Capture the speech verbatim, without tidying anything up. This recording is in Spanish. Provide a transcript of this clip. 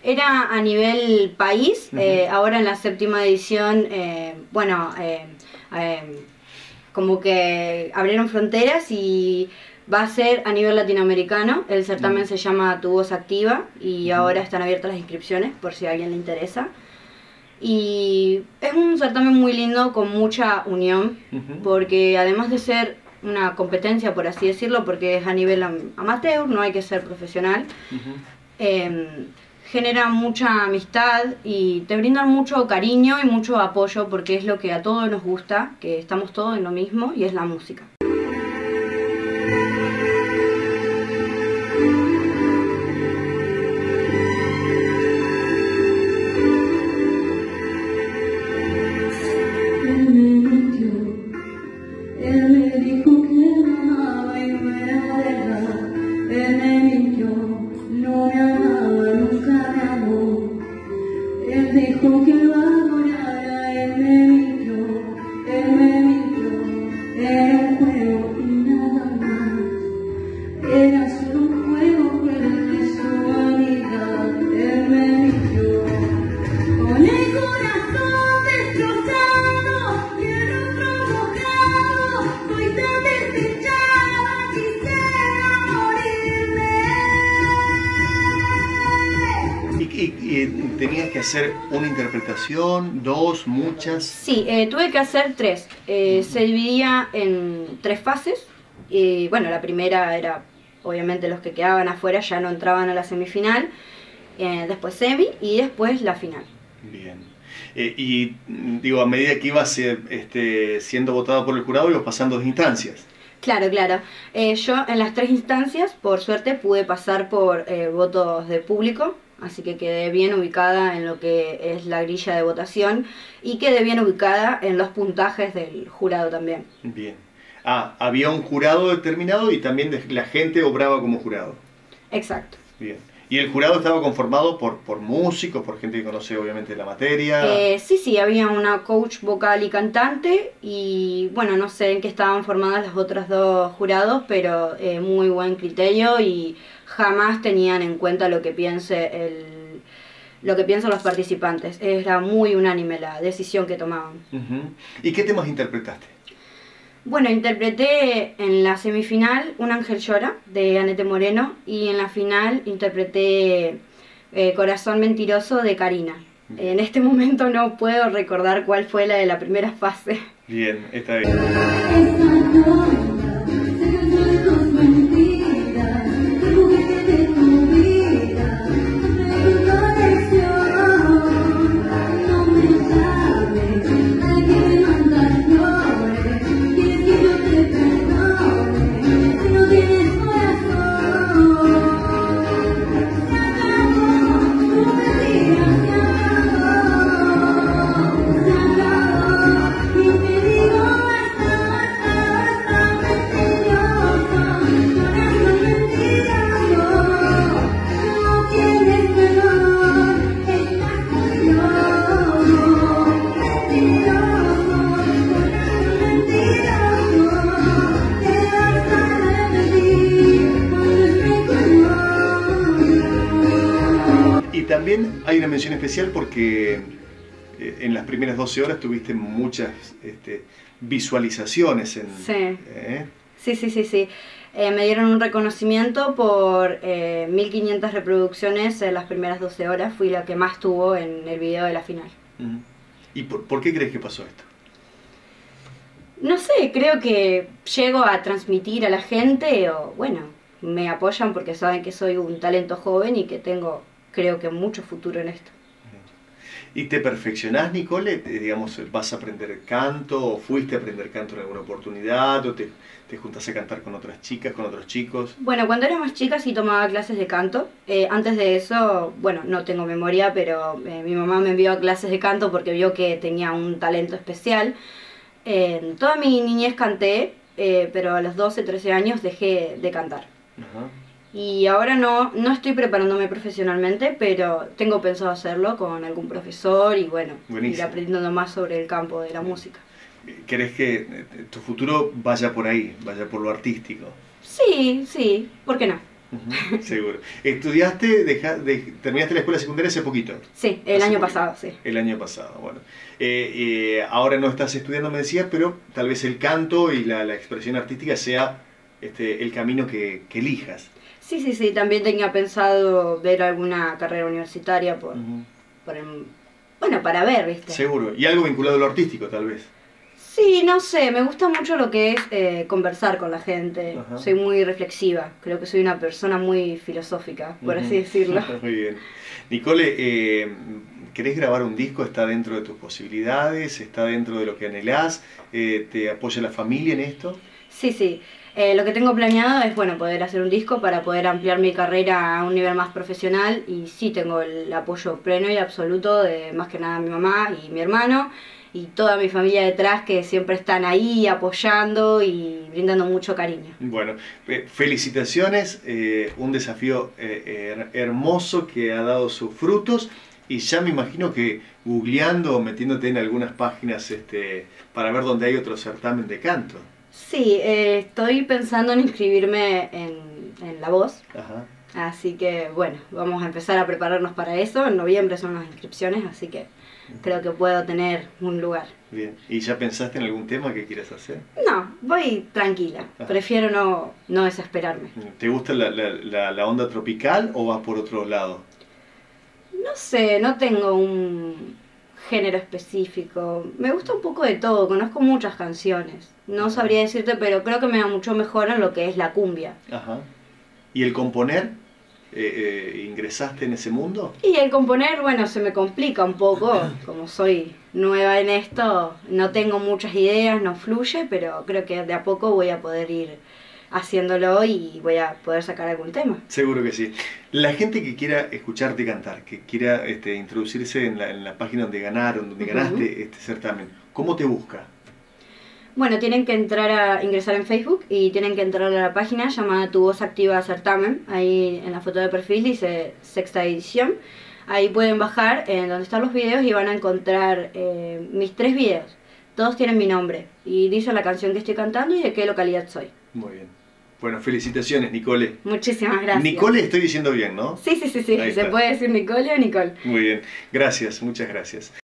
Era a nivel país, Uh-huh. eh, ahora en la séptima edición, eh, bueno, eh, eh, como que abrieron fronteras y va a ser a nivel latinoamericano. El certamen Uh-huh. se llama Tu Voz Activa y Uh-huh. ahora están abiertas las inscripciones por si a alguien le interesa. Y es un certamen muy lindo con mucha unión, Uh-huh. porque además de ser una competencia, por así decirlo, porque es a nivel am- amateur, no hay que ser profesional, Uh-huh. eh, genera mucha amistad y te brindan mucho cariño y mucho apoyo, porque es lo que a todos nos gusta, que estamos todos en lo mismo y es la música. Y, y tenías que hacer una interpretación, dos, muchas. Sí, eh, tuve que hacer tres. Eh, se dividía en tres fases. Y bueno, la primera era, obviamente, los que quedaban afuera ya no entraban a la semifinal. Eh, después semi y después la final. Bien. Eh, y digo, a medida que ibas eh, este, siendo votado por el jurado, ibas pasando de instancias. Claro, claro. Eh, yo en las tres instancias, por suerte, pude pasar por eh, votos de público. Así que quedé bien ubicada en lo que es la grilla de votación y quedé bien ubicada en los puntajes del jurado también. Bien. Ah, había un jurado determinado y también la gente obraba como jurado. Exacto. Bien. ¿Y el jurado estaba conformado por, por músicos, por gente que conoce obviamente la materia? Eh, sí, sí, había una coach vocal y cantante y bueno, no sé en qué estaban formadas las otras dos jurados, pero eh, muy buen criterio y jamás tenían en cuenta lo que piense el, lo que piensan los participantes. Era muy unánime la decisión que tomaban. Uh-huh. ¿Y qué temas interpretaste? Bueno, interpreté en la semifinal Un ángel llora, de Anete Moreno, y en la final interpreté eh, Corazón mentiroso, de Karina. En este momento no puedo recordar cuál fue la de la primera fase. Bien, está bien. También hay una mención especial porque eh, en las primeras doce horas tuviste muchas este, visualizaciones. En, sí. ¿eh? sí, sí, sí, sí. Eh, me dieron un reconocimiento por eh, mil quinientas reproducciones en las primeras doce horas. Fui la que más tuvo en el video de la final. Uh-huh. ¿Y por, por qué crees que pasó esto? No sé, creo que llego a transmitir a la gente o, bueno, me apoyan porque saben que soy un talento joven y que tengo, creo que, mucho futuro en esto. ¿Y te perfeccionás, Nicole? Digamos, ¿vas a aprender canto o fuiste a aprender canto en alguna oportunidad o te, te juntás a cantar con otras chicas, con otros chicos? Bueno, cuando era más chica sí tomaba clases de canto. Eh, antes de eso, bueno, no tengo memoria, pero eh, mi mamá me envió a clases de canto porque vio que tenía un talento especial. Eh, toda mi niñez canté, eh, pero a los doce, trece años dejé de cantar. Ajá. Y ahora no, no estoy preparándome profesionalmente, pero tengo pensado hacerlo con algún profesor y bueno, Buenísimo. Ir aprendiendo más sobre el campo de la música. ¿Crees que tu futuro vaya por ahí, vaya por lo artístico? Sí, sí, ¿por qué no? Ujú, seguro. ¿Estudiaste, deja- de- terminaste la escuela secundaria hace poquito? Sí, el Hace año poquito. pasado, sí. El año pasado, bueno. Eh, eh, ahora no estás estudiando, me decías, pero tal vez el canto y la, la expresión artística sea este, el camino que, que elijas. Sí, sí, sí, también tenía pensado ver alguna carrera universitaria por, Ujú. por el- bueno, para ver, ¿viste? Seguro. Y algo vinculado a lo artístico, tal vez. Sí, no sé, me gusta mucho lo que es eh, conversar con la gente. Ajá. Soy muy reflexiva, creo que soy una persona muy filosófica, por así Ujú. decirlo. Muy bien. Nicole, eh, ¿querés grabar un disco? ¿Está dentro de tus posibilidades? ¿Está dentro de lo que anhelás? Eh, ¿te apoya la familia en esto? Sí, sí. Eh, lo que tengo planeado es, bueno, poder hacer un disco para poder ampliar mi carrera a un nivel más profesional y sí tengo el apoyo pleno y absoluto de más que nada mi mamá y mi hermano y toda mi familia detrás que siempre están ahí apoyando y brindando mucho cariño. Bueno, eh, felicitaciones, eh, un desafío eh, her- hermoso que ha dado sus frutos y ya me imagino que googleando o metiéndote en algunas páginas este, para ver dónde hay otro certamen de canto. Sí, eh, estoy pensando en inscribirme en, en La Voz. Ajá. Así que bueno, vamos a empezar a prepararnos para eso. En noviembre son las inscripciones, así que creo que puedo tener un lugar. Bien. ¿Y ya pensaste en algún tema que quieras hacer? No, voy tranquila. Ajá. Prefiero no, no desesperarme. ¿Te gusta la, la- la- la onda tropical o vas por otro lado? No sé, no tengo un género específico. Me gusta un poco de todo, conozco muchas canciones. No sabría decirte, pero creo que me va mucho mejor en lo que es la cumbia. Ajá. ¿Y el componer? Eh, eh, ¿ingresaste en ese mundo? Y el componer, bueno, se me complica un poco, como soy nueva en esto, no tengo muchas ideas, no fluye, pero creo que de a poco voy a poder ir haciéndolo y voy a poder sacar algún tema. Seguro que sí. La gente que quiera escucharte cantar, que quiera este, introducirse en la, en la página donde ganaron, donde Ujú. ganaste este certamen, ¿cómo te busca? Bueno, tienen que entrar a ingresar en Facebook y tienen que entrar a la página llamada Tu Voz Activa Certamen. Ahí en la foto de perfil dice sexta edición. Ahí pueden bajar en donde están los videos y van a encontrar eh, mis tres videos. Todos tienen mi nombre y dice la canción que estoy cantando y de qué localidad soy. Muy bien. Bueno, felicitaciones, Nicole. Muchísimas gracias. Nicole estoy diciendo bien, ¿no? Sí, sí, sí, sí. Ahí Se está. puede decir Nicole o Nicole. Muy bien. Gracias, muchas gracias.